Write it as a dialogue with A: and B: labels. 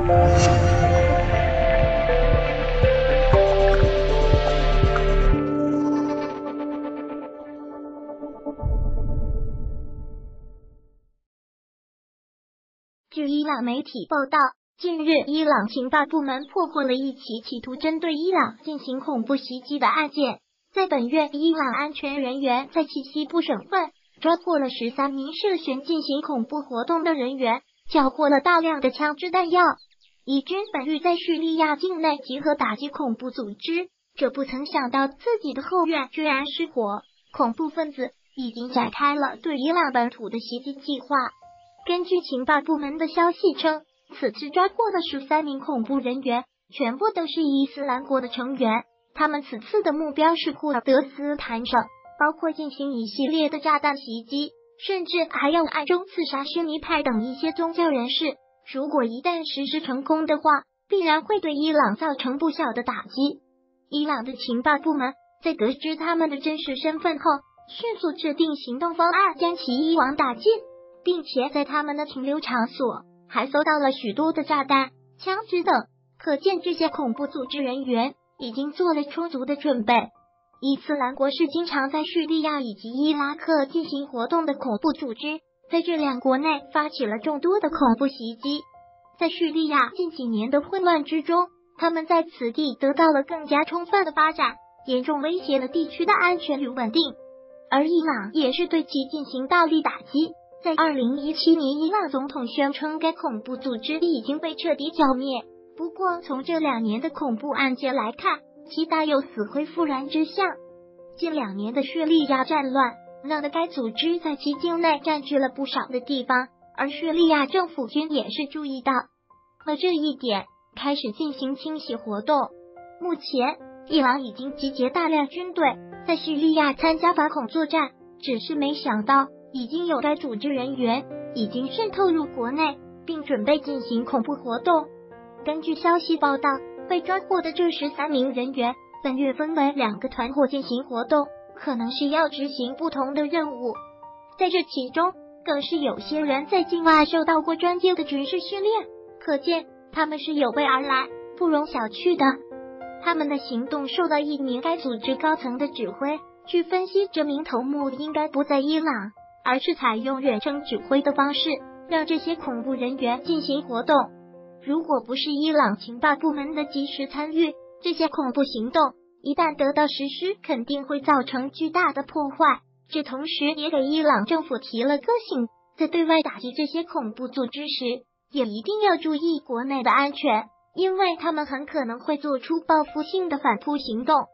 A: 据伊朗媒体报道，近日伊朗情报部门破获了一起企图针对伊朗进行恐怖袭击的案件。在本月，伊朗安全人员在其西部省份抓获了13名涉嫌进行恐怖活动的人员，缴获了大量的枪支弹药。以军本欲在叙利亚境内集合打击恐怖组织，这不曾想到自己的后院居然失火，恐怖分子已经展开了对伊朗本土的袭击计划。根据情报部门的消息称，此次抓获的13名恐怖人员全部都是伊斯兰国的成员，他们此次的目标是库尔德斯坦省，包括进行一系列的炸弹袭击，甚至还要暗中刺杀逊尼派等一些宗教人士。如果一旦实施成功的话，必然会对伊朗造成不小的打击。伊朗的情报部门在得知他们的真实身份后，迅速制定行动方案，将其一网打尽，并且在他们的停留场所还搜到了许多的炸弹、枪支等，可见这些恐怖组织人员已经做了充足的准备。伊斯兰国是经常在叙利亚以及伊拉克进行活动的恐怖组织，在这两国内发起了众多的恐怖袭击。在叙利亚近几年的混乱之中，他们在此地得到了更加充分的发展，严重威胁了地区的安全与稳定，而伊朗也是对其进行大力打击。在2017年，伊朗总统宣称该恐怖组织已经被彻底剿灭。不过，从这2年的恐怖案件来看，其大有死灰复燃之象。近2年的叙利亚战乱让得该组织在其境内占据了不少的地方，而叙利亚政府军也是注意到了这一点，开始进行清洗活动。目前，伊朗已经集结大量军队在叙利亚参加反恐作战，只是没想到已经有该组织人员已经渗透入国内，并准备进行恐怖活动。根据消息报道，被抓获的这13名人员本月分为2个团伙进行活动，可能是要执行不同的任务。在这其中，更是有些人在境外受到过专业的军事训练，可见他们是有备而来，不容小觑的。他们的行动受到一名该组织高层的指挥，据分析，这名头目应该不在伊朗，而是采用远程指挥的方式，让这些恐怖人员进行活动。如果不是伊朗情报部门的及时参与，这些恐怖行动一旦得到实施，肯定会造成巨大的破坏。这同时也给伊朗政府提了个醒，在对外打击这些恐怖组织时，也一定要注意国内的安全，因为他们很可能会做出报复性的反扑行动。